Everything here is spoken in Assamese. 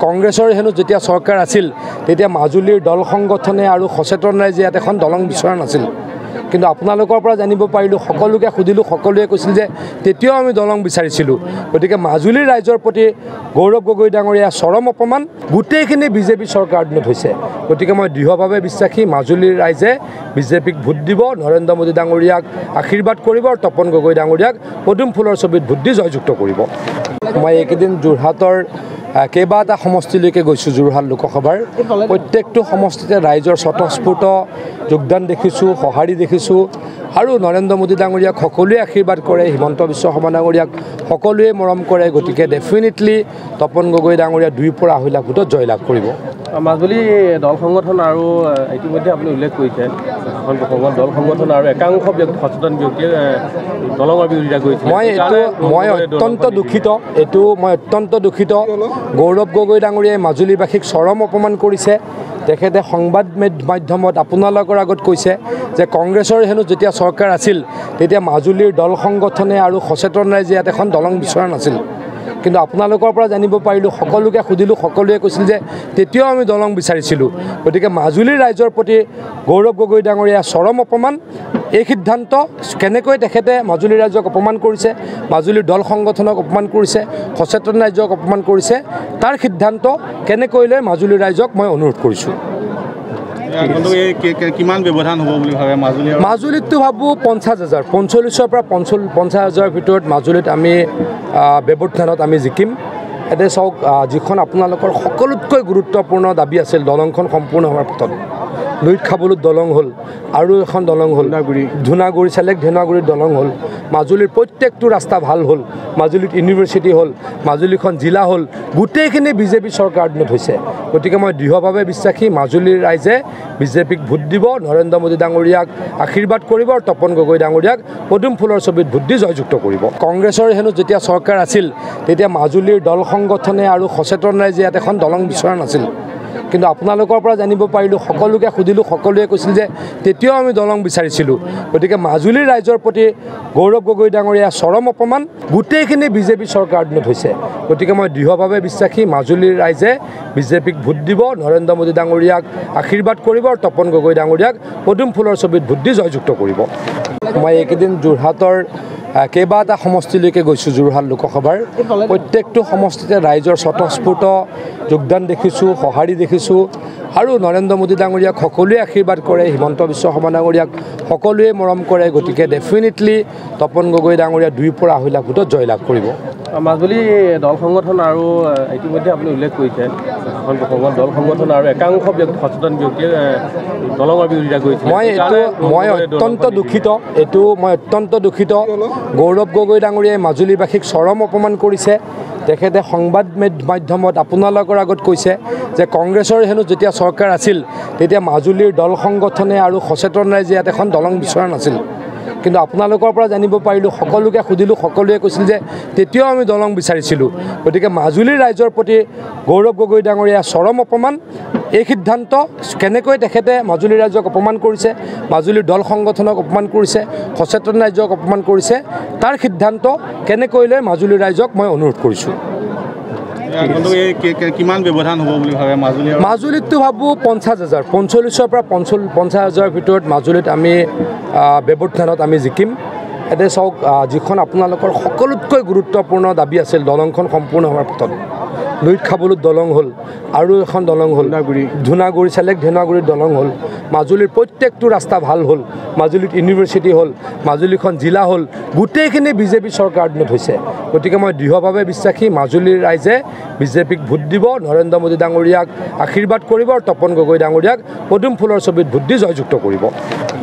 কংগ্ৰেছৰ হেনো যেতিয়া চৰকাৰ আছিল তেতিয়া মাজুলীৰ দল সংগঠনে আৰু সচেতন ৰাইজে ইয়াত এখন দলং বিচৰা নাছিল কিন্তু আপোনালোকৰ পৰা জানিব পাৰিলোঁ সকলোকে সুধিলোঁ সকলোৱে কৈছিল যে তেতিয়াও আমি দলং বিচাৰিছিলোঁ গতিকে মাজুলীৰ ৰাইজৰ প্ৰতি গৌৰৱ গগৈ ডাঙৰীয়া চৰম অপমান গোটেইখিনি বিজেপি চৰকাৰ দিনত হৈছে গতিকে মই দৃঢ়ভাৱে বিশ্বাসী মাজুলীৰ ৰাইজে বিজেপিক ভোট দিব নৰেন্দ্ৰ মোদী ডাঙৰীয়াক আশীৰ্বাদ কৰিব আৰু তপন গগৈ ডাঙৰীয়াক পদুম ফুলৰ ছবিত ভোট দি জয়যুক্ত কৰিব মই এইকেইদিন যোৰহাটৰ কেইবাটা সমষ্টিলৈকে গৈছোঁ যোৰহাট লোকসভাৰ প্ৰত্যেকটো সমষ্টিতে ৰাইজৰ স্বতঃস্ফূৰ্ত যোগদান দেখিছোঁ সঁহাৰি দেখিছোঁ আৰু নৰেন্দ্ৰ মোদী ডাঙৰীয়াক সকলোৱে আশীৰ্বাদ কৰে হিমন্ত বিশ্ব শৰ্মা ডাঙৰীয়াক সকলোৱে মৰম কৰে গতিকে ডেফিনেটলি তপন গগৈ ডাঙৰীয়া 2 পৰা 2.5 লাখ ভোটত জয়লাভ কৰিব মাজুলী দল সংগঠন আৰু ইতিমধ্যে আপুনি উল্লেখ কৰিছে দল সংগঠন আৰু একাংশ ব্যক্তি সচেতন ব্যক্তিয়ে দলঙৰ বিৰোধিতা কৰিছে মই অত্যন্ত দুখিত গৌৰৱ গগৈ ডাঙৰীয়াই মাজুলীবাসীক চৰম অপমান কৰিছে তেখেতে সংবাদ মাধ্যমত আপোনালোকৰ আগত কৈছে যে কংগ্ৰেছৰ হেনো যেতিয়া চৰকাৰ আছিল তেতিয়া মাজুলীৰ দল সংগঠনে আৰু সচেতন ৰাইজে ইয়াত এখন দলং বিচৰা নাছিল কিন্তু আপোনালোকৰ পৰা জানিব পাৰিলোঁ সকলোকে সুধিলোঁ সকলোৱে কৈছিল যে তেতিয়াও আমি দলং বিচাৰিছিলোঁ গতিকে মাজুলীৰ ৰাইজৰ প্ৰতি গৌৰৱ গগৈ ডাঙৰীয়া চৰম অপমান এই সিদ্ধান্ত কেনেকৈ তেখেতে মাজুলীৰ ৰাইজক অপমান কৰিছে মাজুলীৰ দল সংগঠনক অপমান কৰিছে সচেতন ৰাইজক অপমান কৰিছে তাৰ সিদ্ধান্ত কেনেকৈ লয় মাজুলীৰ ৰাইজক মই অনুৰোধ কৰিছোঁ কিমান ব্যৱধান হ'ব বুলি ভাবে মাজুলীততো ভাবোঁ 50,000 45ৰ পৰা 50,000 ভিতৰত মাজুলীত আমি ব্যৱধানত আমি জিকিম এতিয়া চাওক যিখন আপোনালোকৰ সকলোতকৈ গুৰুত্বপূৰ্ণ দাবী আছিল দলংখন সম্পূৰ্ণ হোৱাৰ পথত নৈত খাবলত দলং হ'ল আৰু এখন দলং হ'ল ধুনাগুৰি চেলেক ধেনুৱাগুৰিত দলং হ'ল মাজুলীৰ প্ৰত্যেকটো ৰাস্তা ভাল হ'ল মাজুলীত ইউনিভাৰ্চিটি হ'ল মাজুলীখন জিলা হ'ল গোটেইখিনি বিজেপি চৰকাৰ দিনত হৈছে গতিকে মই দৃঢ়ভাৱে বিশ্বাসী মাজুলীৰ ৰাইজে বিজেপিক ভোট দিব নৰেন্দ্ৰ মোদী ডাঙৰীয়াক আশীৰ্বাদ কৰিব আৰু তপন গগৈ ডাঙৰীয়াক পদুম ফুলৰ ছবিত ভোট দি জয়যুক্ত কৰিব কংগ্ৰেছৰ হেনো যেতিয়া চৰকাৰ আছিল তেতিয়া মাজুলীৰ দল সংগঠনে আৰু সচেতন ৰাইজে ইয়াত এখন দলং বিচৰা নাছিল কিন্তু আপোনালোকৰ পৰা জানিব পাৰিলোঁ সকলোকে সুধিলোঁ সকলোৱে কৈছিল যে তেতিয়াও আমি দলং বিচাৰিছিলোঁ গতিকে মাজুলীৰ ৰাইজৰ প্ৰতি গৌৰৱ গগৈ ডাঙৰীয়া চৰম অপমান গোটেইখিনি বিজেপি চৰকাৰ দিনত হৈছে গতিকে মই দৃঢ়ভাৱে বিশ্বাসী মাজুলীৰ ৰাইজে বিজেপিক ভোট দিব নৰেন্দ্ৰ মোদী ডাঙৰীয়াক আশীৰ্বাদ কৰিব আৰু তপন গগৈ ডাঙৰীয়াক পদুম ফুলৰ ছবিত ভোট দি জয়যুক্ত কৰিব মই এইকেইদিন যোৰহাটৰ কেইবাটা সমষ্টিলৈকে গৈছোঁ যোৰহাট লোকসভাৰ প্ৰত্যেকটো সমষ্টিতে ৰাইজৰ স্বতঃস্ফূৰ্ত যোগদান দেখিছোঁ সঁহাৰি দেখিছোঁ আৰু নৰেন্দ্ৰ মোদী ডাঙৰীয়াক সকলোৱে আশীৰ্বাদ কৰে হিমন্ত বিশ্ব শৰ্মা ডাঙৰীয়াক সকলোৱে মৰম কৰে গতিকে ডেফিনেটলি তপন গগৈ ডাঙৰীয়া 2 পৰা 2.5 লাখ ভোটত জয়লাভ কৰিব মাজুলী দল সংগঠন আৰু ইতিমধ্যে আপুনি উল্লেখ কৰিছে দল সংগঠন আৰু একাংশ ব্যক্তি সচেতন ব্যক্তিয়ে দলঙৰ বিৰোধিতা কৰিছে মই অত্যন্ত দুখিত গৌৰৱ গগৈ ডাঙৰীয়াই মাজুলীবাসীক চৰম অপমান কৰিছে তেখেতে সংবাদ মাধ্যমত আপোনালোকৰ আগত কৈছে যে কংগ্ৰেছৰ হেনো যেতিয়া চৰকাৰ আছিল তেতিয়া মাজুলীৰ দল সংগঠনে আৰু সচেতন ৰাইজে ইয়াত এখন দলং বিচৰা নাছিল কিন্তু আপোনালোকৰ পৰা জানিব পাৰিলোঁ সকলোকে সুধিলোঁ সকলোৱে কৈছিল যে তেতিয়াও আমি দলং বিচাৰিছিলোঁ গতিকে মাজুলীৰ ৰাইজৰ প্ৰতি গৌৰৱ গগৈ ডাঙৰীয়া চৰম অপমান এই সিদ্ধান্ত কেনেকৈ তেখেতে মাজুলীৰ ৰাইজক অপমান কৰিছে মাজুলীৰ দল সংগঠনক অপমান কৰিছে সচেতন ৰাইজক অপমান কৰিছে তাৰ সিদ্ধান্ত কেনেকৈ লয় মাজুলীৰ ৰাইজক মই অনুৰোধ কৰিছোঁ কিমান ব্যৱধান হ'ব বুলি ভাবে মাজুলীততো ভাবোঁ 50,000 45ৰ পৰা 50,000 ভিতৰত মাজুলীত আমি ব্যৱধানত আমি জিকিম এতিয়া চাওক যিখন আপোনালোকৰ সকলোতকৈ গুৰুত্বপূৰ্ণ দাবী আছিল দলংখন সম্পূৰ্ণ হোৱাৰ পথত নৈত খাবলত দলং হ'ল আৰু এখন দলং হ'ল ধুনাগুৰি চেলেক ধেনুৱাগুৰিত দলং হ'ল মাজুলীৰ প্ৰত্যেকটো ৰাস্তা ভাল হ'ল মাজুলীত ইউনিভাৰ্চিটি হ'ল মাজুলীখন জিলা হ'ল গোটেইখিনি বিজেপি চৰকাৰ দিনত হৈছে গতিকে মই দৃঢ়ভাৱে বিশ্বাসী মাজুলীৰ ৰাইজে বিজেপিক ভোট দিব নৰেন্দ্ৰ মোদী ডাঙৰীয়াক আশীৰ্বাদ কৰিব আৰু তপন গগৈ ডাঙৰীয়াক পদুম ফুলৰ ছবিত ভোট দি জয়যুক্ত কৰিব